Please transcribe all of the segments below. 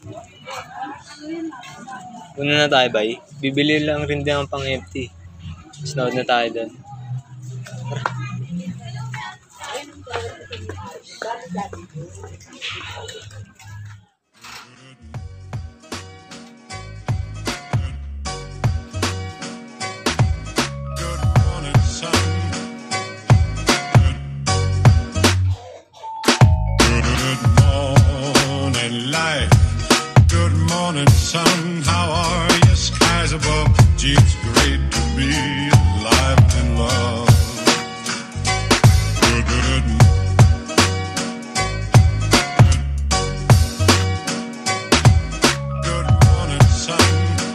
Una na tayo, bay. Bibili lang rin din ang pang-empty. Snood na tayo doon. Good morning, sun. How are you? Skies above. Gee, it's great to be alive and love. Good morning, sun.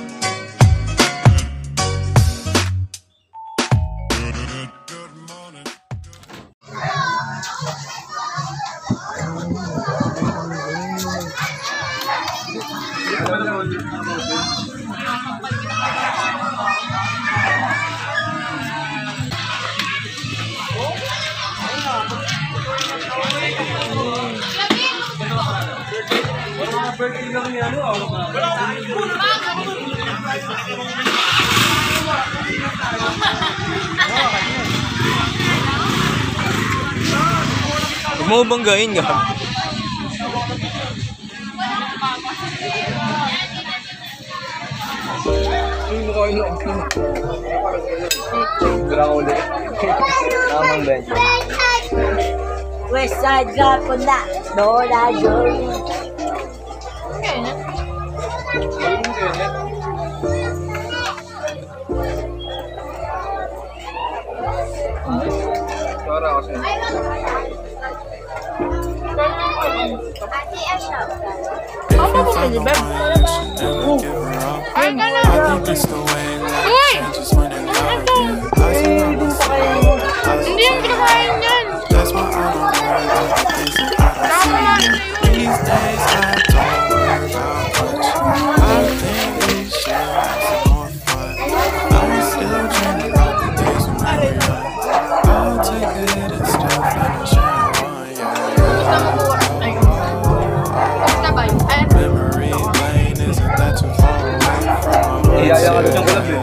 Good morning. Huwag mo banggain ka. West Side Rapon na, Lola Jolie. Apa mo pwede, Beb? Ay, gano'n! Uy! Hindi yung kinakain yan! Iyaya ka rin yung kulab eh.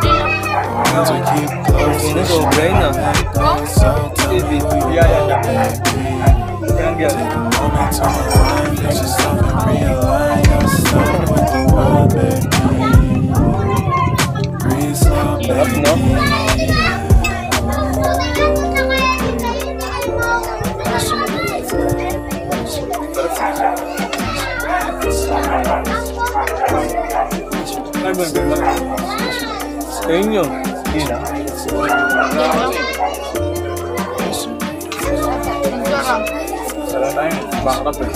Ini sobrain na. Iyaya na. Kaya gyan. Sarap, no? Ay, maganda. Sa inyo, hindi na. Sarap tayo, bakrap eh.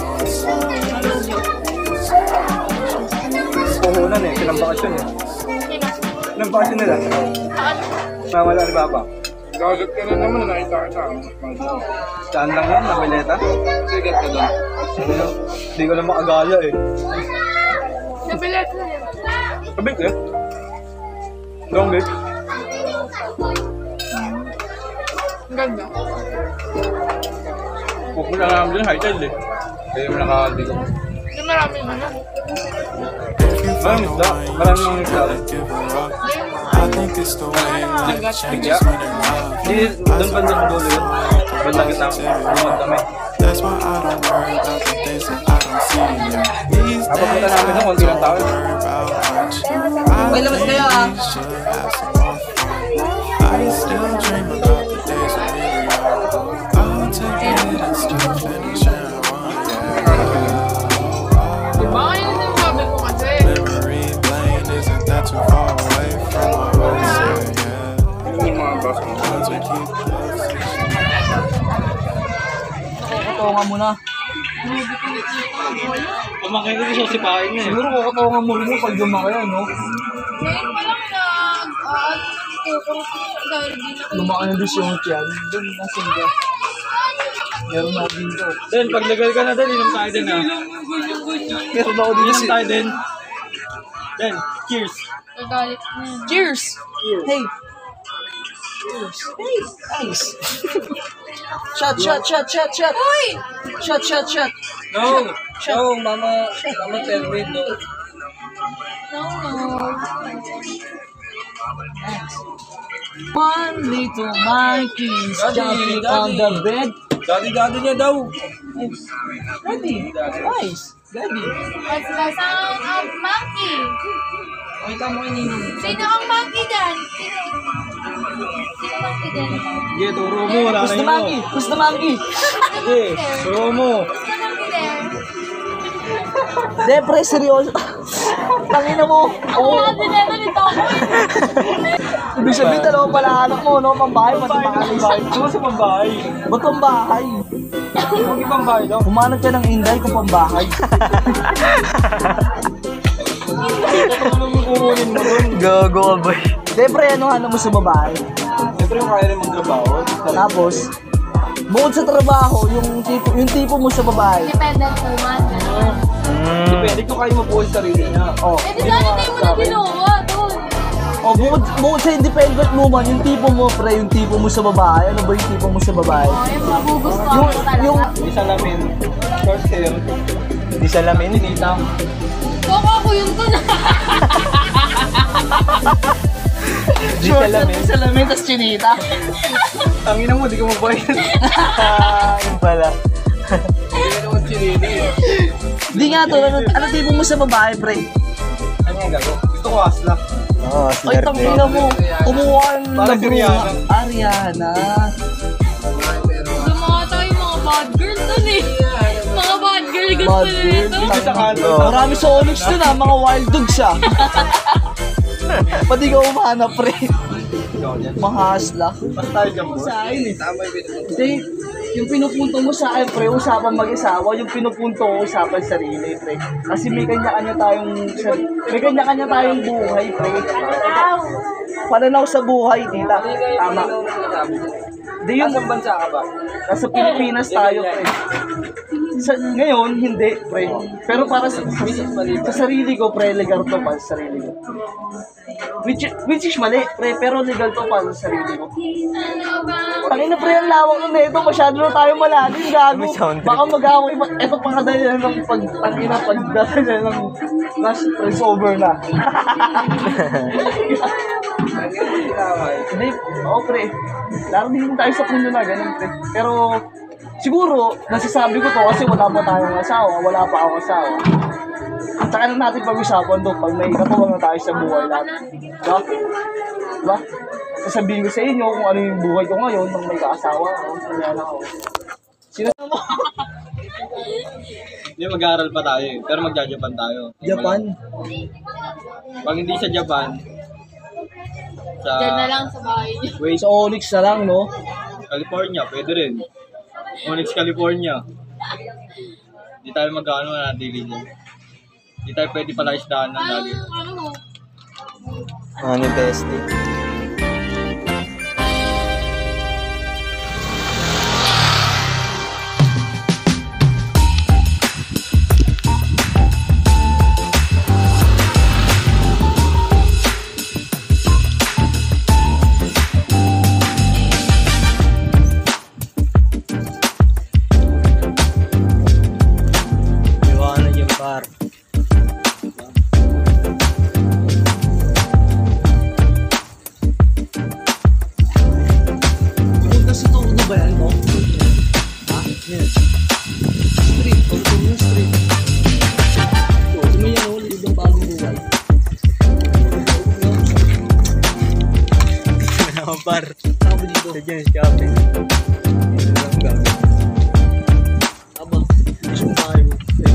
Puhunan eh, pinambakasyon eh. Pinambakasyon nila. Mamala ni Papa. Gagat ka na naman, nakita ka sa Saan lang yan, nabileta? Sigat ka doon. Hindi ko lang makagala eh. Nabilet na yan. Kabig eh. Long big. Ang ganda. Pupunta na namin din, high tide eh. Kaya mo nakakaligo. Hindi maraming ano. Maraming isda. Maraming isda. Bigya. Hindi, doon banda sa dulo yun. Banda kita. Lumod kami. Napapunta namin na, konti lang tao. May labas kayo ah. Diba kayo na sabi ko kasi? Yung mga bus mo. Kukutongan mo na. Kumakay ko siya si Pahin na eh. Siguro kukutongan mo rin pag lumaki, no? Ngayon pa lang dahil di na Lumaki na din yung tiyan. Doon, nasan ka? Meron na dito. Den, pag legal ka na din, inom tayo din ha. Meron ako dito. Inom tayo din. Den, cheers. nagalit na yan. Cheers! Hey! Cheers! Hey! Nice! Shot. Uy! Shot. No! No, mama tell me no. No. One little monkey's Daddy, jumping daddy. on the bed. Daddy niya daw. Daddy. Nice. Daddy. What's the sound of monkey? Kita mo ininong. Sino ang monkey dyan? Sino monkey dyan? Sige, turo mo. Wala Who's na the yun. monkey? Who's the monkey? Sige, turo mo. Who's the monkey there? De, pre, seryoso. Tangina mo. Ako nga dinero nito ako. Ibig sabihin, dalawang pala anak mo, no? Pambahay, pati pangalis. Ano sa pambahay? Ba't pambahay? Huwag yung pambahay daw. Humanap ka ng inday kung pambahay. Ano mo kukunin mo doon? Gago ka ba? De, pre, ano mo sa babae? Siyempre yung kaya rin magtrabaho. Tapos, bukod sa trabaho, yung tipo mo sa babae. Independent woman. Depende kung kaya mabuhay sa sarili niya. Oh. Eh, di sana tayo mo na ginawa doon. Oh, bukod sa independent woman, yung tipo mo, pre, yung tipo mo sa babae. Ano ba yung tipo mo sa babae? Oh, yung magugustuhan ko talaga. Hindi salamin. Short hair. Hindi salamin. Tinitang. Baka ako yun to na. Short salamin, tas chinita. Tangina mo, di ka mabayad. Yun pala. Hindi ka naman chinili. Hindi nga to, ano tipo mo sa babae, pre? Ano yung gago? Gusto ko aslak. Oo, Ay, tangina mo. Kumuha ng Parang si Rihanna. Ariana. Gumawa tayo mga bad girl dun eh. Mga bad girl gusto Bad na girl. ito. Hindi sa kanto. Marami sa Onyx dun mga wild dogs Pati ka umahanap, pre. Mga asla. Basta tayo dyan po. Sa akin eh. Tama yung pinag- Hindi, yung pinupunto mo sa akin, pre, usapan mag-isawa, yung pinupunto ko, usapan sarili, pre. Kasi may kanya-kanya tayong buhay, pre. Pananaw sa buhay, tita. Tama. Di yun, Nasaan bansa ka ba? nasa Pilipinas tayo, pre. Ngayon, hindi, pre. Pero para sa sarili ko, pre, legal to para sa sarili ko. Which is mali, pre, pero legal to para sa sarili ko. Tangina, pre, ang lawak nun eh. Ito, masyado na tayo malalim, gago. Baka mag-away. Ito pa kadali na ng pagdala ng last friends over na. Hindi, oo, pre. Laro din tayo sa puno na, ganun, pre. Pero, siguro, nasasabi ko to kasi wala pa tayong asawa, wala pa akong asawa. Tsaka na natin pag-usapan doon pag may katuwang na tayo sa buhay natin. Diba? Diba? Sasabihin ko sa inyo kung ano yung buhay ko ngayon nang may kaasawa ako. Nangyala ako. Sino mo? Hindi, mag-aaral pa tayo eh. Pero magja-Japan tayo. Japan? Pag hindi sa Japan, sa Diyan na lang sa bahay niyo. wait, Sa Onyx na lang, no? California, pwede rin. Onyx, California. Hindi tayo mag-ano na natili dyan. Hindi tayo pwede pala isdaan ng lagi. Ano mo? Ano yung best day? Iwanan yung bar. Punta sa Tondo ba yan, no? Ha? Yan. Street. Pagpunta yung street. So, may yan, no? Ibang bagong buhay. Ano bar? Saan ba dito? Sa James Cafe. Dito lang gagawin. Aba, gusto mo tayo.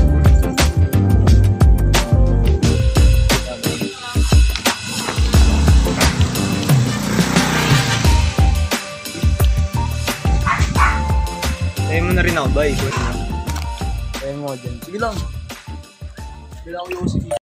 Tayo mo na rin ako ba? Ikot na. Tayo mo dyan. Sige lang. Sige lang yung